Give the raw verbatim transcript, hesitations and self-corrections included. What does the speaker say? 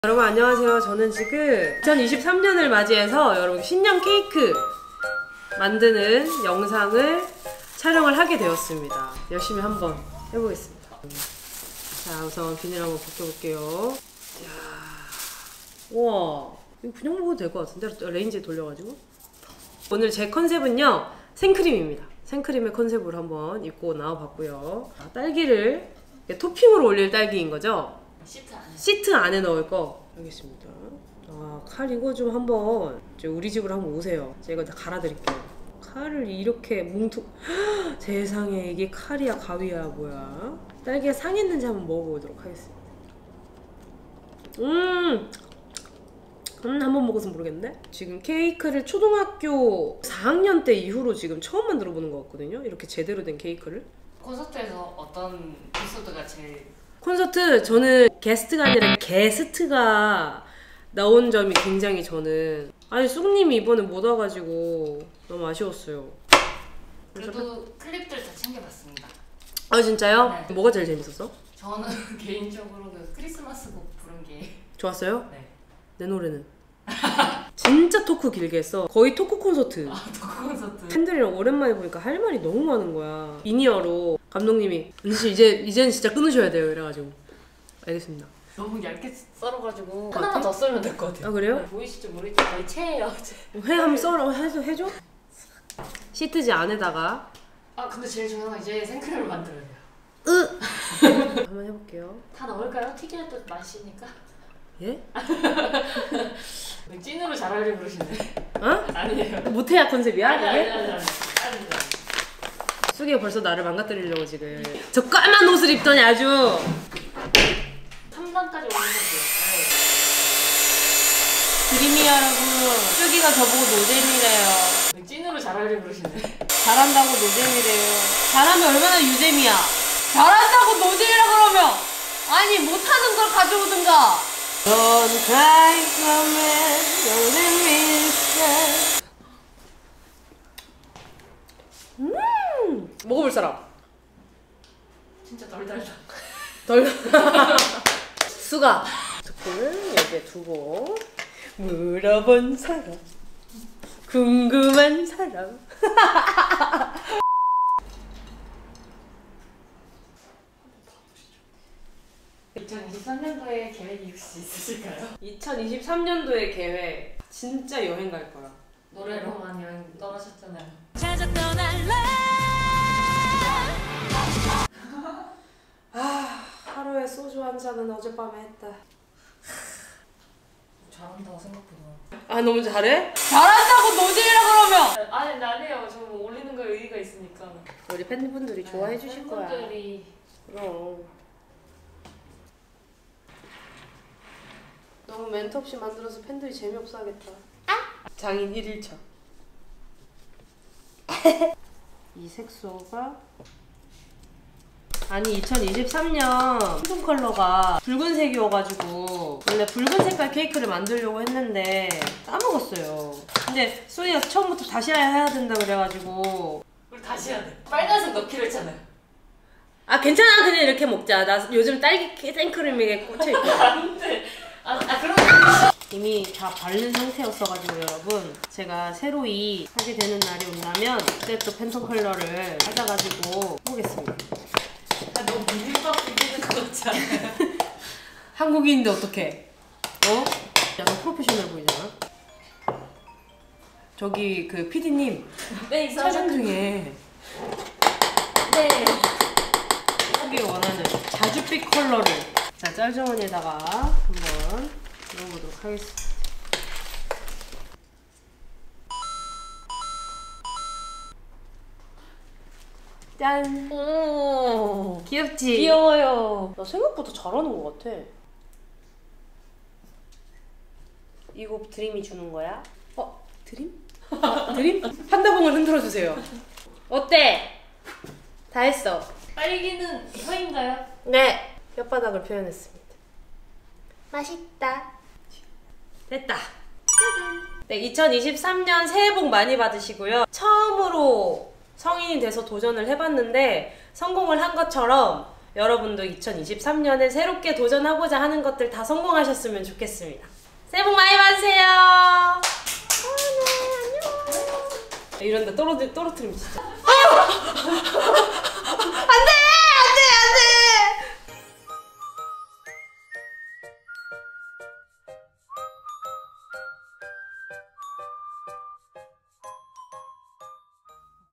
여러분 안녕하세요. 저는 지금 이천이십삼 년을 맞이해서 여러분 신년 케이크 만드는 영상을 촬영을 하게 되었습니다. 열심히 한번 해보겠습니다. 자, 우선 비닐 한번 벗겨볼게요. 자, 우와, 이거 그냥 먹어도 될 것 같은데? 레인지에 돌려가지고. 오늘 제 컨셉은요, 생크림입니다. 생크림의 컨셉으로 한번 입고 나와봤고요. 딸기를 토핑으로 올릴 딸기인 거죠? 시트 안에 시트 안에 넣을 거 알겠습니다. 아, 칼 이거 좀 한번 우리 집으로 한번 오세요. 제가 다 갈아드릴게요. 칼을 이렇게 뭉툭 세상에 이게 칼이야 가위야 뭐야. 딸기가 상했는지 한번 먹어보도록 하겠습니다. 음, 음 한번 먹어서 모르겠네. 지금 케이크를 초등학교 사 학년 때 이후로 지금 처음 만들어 보는 것 같거든요. 이렇게 제대로 된 케이크를. 콘서트에서 어떤 에피소드가 제일 콘서트 저는 게스트가 아니라 게스트가 나온 점이 굉장히 저는 아니 쑥님이 이번에 못 와가지고 너무 아쉬웠어요. 그래도 클립들 다 챙겨봤습니다. 아 진짜요? 네. 뭐가 제일 재밌었어? 저는 개인적으로 그 크리스마스 곡 부른 게 좋았어요? 네. 내 노래는 진짜 토크 길게 했어. 거의 토크 콘서트. 아, 토크 콘서트. 팬들이랑 오랜만에 보니까 할 말이 너무 많은 거야. 인이어로 감독님이 은지씨 이제 이제는 진짜 끊으셔야 돼요 이래가지고 알겠습니다. 너무 얇게 썰어가지고 같아? 하나만 더 썰면 될 것 같아요. 아 그래요? 네, 보이실지 모르겠지만 거의 채예요. 회 한번 썰어 해줘, 해줘? 시트지 안에다가 아 근데 제일 중요한 건 이제 생크림을 만들어야 돼요. 으! 한번 해볼게요. 다 넣을까요? 튀겨야 또 맛이니까. 예? 찐으로 잘하려고 그러시네. 어? 아니에요. 모태야 컨셉이야? 아니 아니 이게? 아니 아니 아니. 쑥이가 벌써 나를 망가뜨리려고 지금 저 까만 옷을 입더니 아주 삼 단까지 올리셨어요. 드림이 여러분 쑥이가 저보고 노잼이래요. 네. 찐으로 잘하려고 그러시네. 잘한다고 노잼이래요. 잘하면 얼마나 유잼이야. 잘한다고 노잼이라 그러면 아니 못하는 걸 가져오든가. Don't cry for me, don't let me stay. 음 먹어볼 사람. 진짜 덜 달다. 덜 수가 스푼을 여기에 두고 물어본 사람 궁금한 사람. 이천이십삼 년도에 계획이 혹시 있으실까요? 이천이십삼 년도의 계획 진짜 여행 갈 거야. 노래로만 여행 떠나셨잖아요. 찾아 떠날래. 아 하루에 소주 한 잔은 어젯밤에 했다. 잘한다고 생각보다. 아 너무 잘해? 잘한다고 노잼이라 그러면 아니 나네요. 저 뭐 올리는 거에 의의가 있으니까. 우리 팬분들이 좋아해 주실 거야. 팬분들이 그럼 너무 멘트 없이 만들어서 팬들이 재미없어 하겠다. 장인 일 일차. 이 색소가 아니 이천이십삼 년 팬톤 컬러가 붉은색이어가지고 원래 붉은 색깔 케이크를 만들려고 했는데 까먹었어요. 근데 소니가 처음부터 다시 해야 된다 그래가지고 우리 다시 해야 돼. 빨간색 넣기로 했잖아요. 아 괜찮아 그냥 이렇게 먹자. 나 요즘 딸기 생크림에 꽂혀있고. 안돼. 아, 아 그럼 이미 다 바른 상태였어가지고 여러분 제가 새로이 하게 되는 날이 온다면 그때 또 팬톤 컬러를 찾아가지고 보겠습니다. 아, 너무 비빔밥 비비는 거 같지 않아요? 한국인인데 어떡해? 어? 약간 프로페셔널 보이잖아? 저기 그 피디님 네 촬영 중에 네. 하기 원하는 자줏빛 컬러를 자 짤정원에다가 한번 넣어보도록 하겠습니다. 짠! 오 귀엽지? 귀여워요. 나 생각보다 잘하는 것 같아. 이거 드림이 주는 거야? 어? 드림? 아, 드림? 판다봉을 흔들어주세요. 어때? 다 했어. 딸기는 혀인가요? 네. 혓바닥을 표현했습니다. 맛있다. 됐다. 짜잔. 네, 이천이십삼 년 새해 복 많이 받으시고요. 처음으로 성인이 돼서 도전을 해봤는데 성공을 한 것처럼 여러분도 이천이십삼 년에 새롭게 도전하고자 하는 것들 다 성공하셨으면 좋겠습니다. 새해 복 많이 받으세요. 아, 네, 안녕. 이런데 떨어뜨, 떨어뜨리면 진짜. 안돼!